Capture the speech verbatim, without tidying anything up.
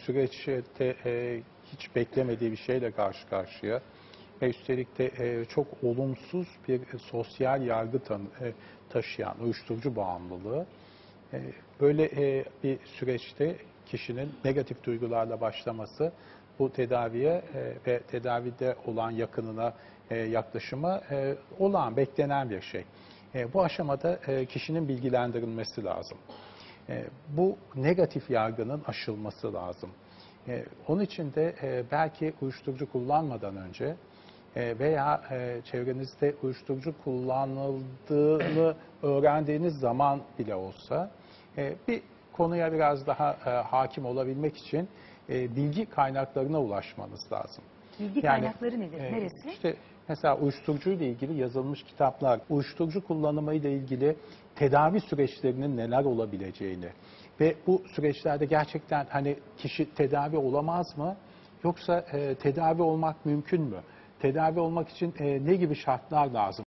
süreçte e, hiç beklemediği bir şeyle karşı karşıya ve üstelik de e, çok olumsuz bir e, sosyal yargı tanı, e, taşıyan uyuşturucu bağımlılığı. E, böyle e, bir süreçte kişinin negatif duygularla başlaması bu tedaviye e, ve tedavide olan yakınına e, yaklaşıma e, olağan, beklenen bir şey. E, bu aşamada e, kişinin bilgilendirilmesi lazım. E, bu negatif yargının aşılması lazım. E, onun için de e, belki uyuşturucu kullanmadan önce e, veya e, çevrenizde uyuşturucu kullanıldığını öğrendiğiniz zaman bile olsa e, bir konuya biraz daha e, hakim olabilmek için e, bilgi kaynaklarına ulaşmanız lazım. Bilgi Yani kaynakları nedir? e, Neresi? işte mesela uyuşturucu ile ilgili yazılmış kitaplar, uyuşturucu kullanımı ile ilgili tedavi süreçlerinin neler olabileceğini ve bu süreçlerde gerçekten hani kişi tedavi olamaz mı? Yoksa e, tedavi olmak mümkün mü? Tedavi olmak için e, ne gibi şartlar lazım?